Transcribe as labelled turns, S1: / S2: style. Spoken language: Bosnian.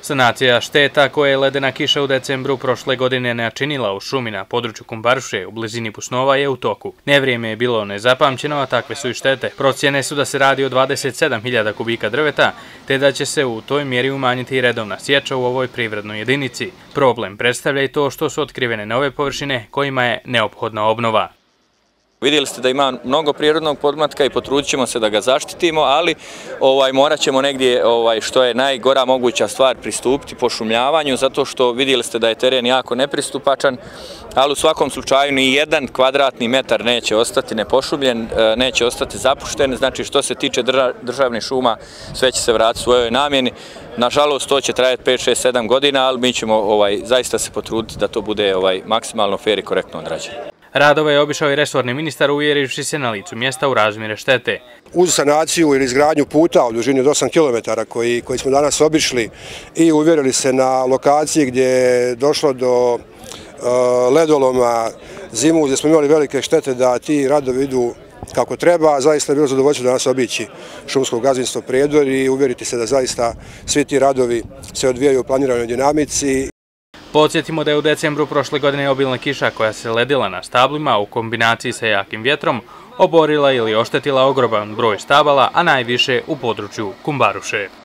S1: Sanacija šteta koje je ledena kiša u decembru prošle godine načinila u šumi na području Kumbaruše u blizini Pusnova je u toku. Nevrijeme je bilo nezapamćeno, a takve su i štete. Procjene su da se radi o 27.000 kubika drveta, te da će se u toj mjeri umanjiti redovna sječa u ovoj privrednoj jedinici. Problem predstavlja i to što su otkrivene nove površine kojima je neophodna obnova.
S2: Vidjeli ste da ima mnogo prirodnog podmlatka i potrudit ćemo se da ga zaštitimo, ali morat ćemo negdje, što je najgora moguća stvar, pristupiti pošumljavanju, zato što vidjeli ste da je teren jako nepristupačan, ali u svakom slučaju ni jedan kvadratni metar neće ostati nepošumljen, neće ostati zapušten. Znači, što se tiče državnih šuma, sve će se vratiti svojoj namjeni. Nažalost, to će trajati 5, 6, 7 godina, ali mi ćemo zaista se potruditi da to bude maksimalno fer i korektno odrađeno.
S1: Radove je obišao i resorni ministar, uvjerivši se na licu mjesta u razmjere štete.
S3: Uz sanaciju ili izgradnju puta u dužini od 8 km koji smo danas obišli i uvjerili se na lokaciji gdje je došlo do ledoloma zimu, gdje smo imali velike štete da ti radovi idu kako treba, zaista je bilo zadovoljstvo danas obići šumsko gazdinstvo Prijedor i uvjeriti se da zaista svi ti radovi se odvijaju u planiranoj dinamici.
S1: Podsjetimo da je u decembru prošle godine obilna kiša koja se ledila na stablima u kombinaciji sa jakim vjetrom oborila ili oštetila ogroman broj stabala, a najviše u području Kumbaruše.